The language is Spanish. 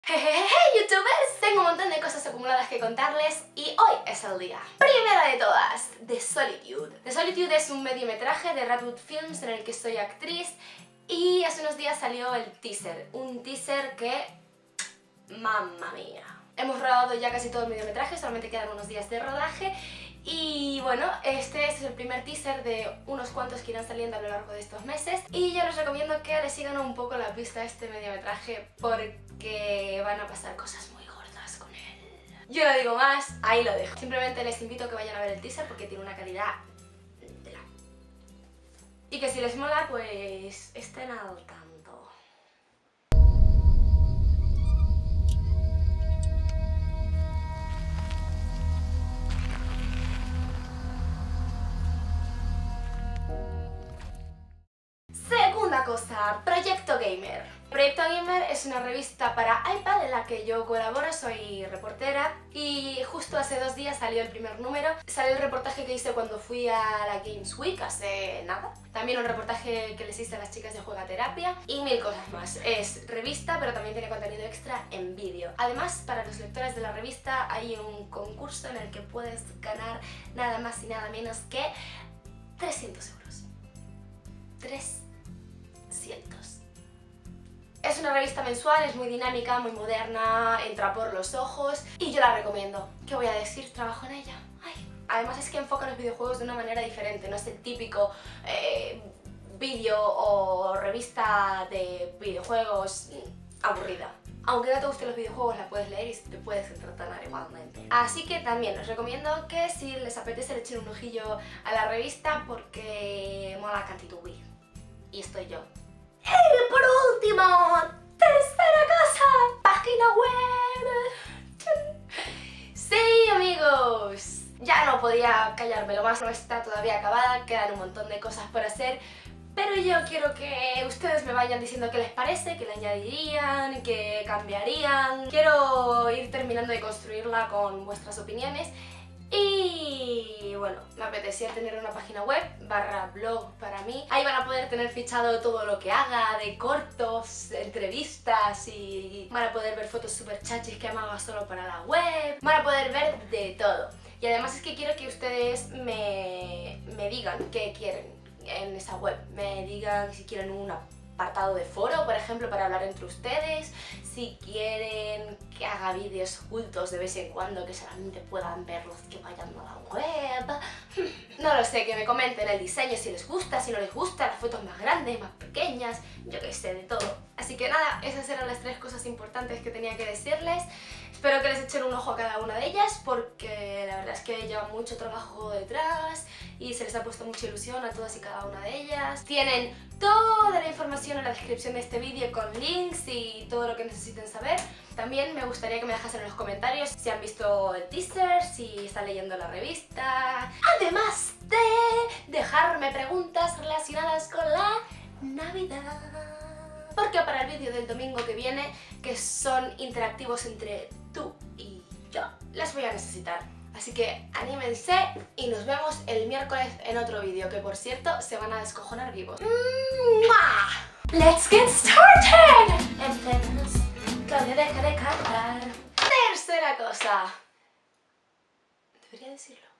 Jejeje, youtubers, tengo un montón de cosas acumuladas que contarles y hoy es el día. Primera de todas, The Solitude. The Solitude es un mediometraje de Radwood Films en el que soy actriz y hace unos días salió el teaser. Un teaser que... ¡mamma mía! Hemos rodado ya casi todo el mediometraje, solamente quedan unos días de rodaje. Y bueno, este es el primer teaser de unos cuantos que irán saliendo a lo largo de estos meses y yo les recomiendo que le sigan un poco la pista a este mediometraje porque van a pasar cosas muy gordas con él. Yo no digo más, ahí lo dejo. Simplemente les invito a que vayan a ver el teaser porque tiene una calidad de la... Y que si les mola, pues estén al tanto. Segunda cosa, Proyecto Gamer. Proyecto Gamer es una revista para iPad en la que yo colaboro, soy reportera y justo hace 2 días salió el primer número. Salió el reportaje que hice cuando fui a la Games Week hace nada. También un reportaje que les hice a las chicas de Juegaterapia y 1000 cosas más. Es revista, pero también tiene contenido extra en vídeo. Además, para los lectores de la revista hay un concurso en el que puedes ganar nada más y nada menos que 300 euros. 300. Es una revista mensual, es muy dinámica, muy moderna, entra por los ojos y yo la recomiendo. ¿Qué voy a decir? Trabajo en ella. Ay. Además es que enfoca los videojuegos de una manera diferente, no es el típico vídeo o revista de videojuegos aburrida. Aunque no te gusten los videojuegos, la puedes leer y te puedes entretener igualmente. Así que también os recomiendo que si les apetece le echen un ojillo a la revista porque mola cantitubi. Y estoy yo. Y por último, tercera cosa, página web. Sí, amigos, ya no podía callármelo más, no está todavía acabada, quedan un montón de cosas por hacer, pero yo quiero que ustedes me vayan diciendo qué les parece, qué le añadirían, qué cambiarían. Quiero ir terminando de construirla con vuestras opiniones. Y bueno, me apetecía tener una página web /blog para mí. Ahí van a poder tener fichado todo lo que haga, de cortos, entrevistas y van a poder ver fotos super chachis que amaba solo para la web. Van a poder ver de todo. Y además es que quiero que ustedes me digan qué quieren en esa web. Me digan si quieren un apartado de foro, por ejemplo, para hablar entre ustedes, si quieren que haga vídeos ocultos de vez en cuando que solamente puedan ver los que vayan a la web. No lo sé, que me comenten el diseño, si les gusta, si no les gusta, las fotos más grandes, más pequeñas, yo qué sé, de todo. Así que nada, esas eran las 3 cosas importantes que tenía que decirles. Espero que les echen un ojo a cada una de ellas porque la verdad es que lleva mucho trabajo detrás y se les ha puesto mucha ilusión a todas y cada una de ellas. Tienen toda la información en la descripción de este vídeo con links y todo lo que necesiten saber. También me gustaría que me dejasen en los comentarios si han visto el teaser, si están leyendo la revista. Además de dejarme preguntas relacionadas con la Navidad. Porque para el vídeo del domingo que viene, que son interactivos entre tú y yo, las voy a necesitar. Así que anímense y nos vemos el miércoles en otro vídeo, que por cierto se van a descojonar vivos. ¡Let's get started! Empecemos. Claudia, deja de cantar. Tercera cosa. Debería decirlo.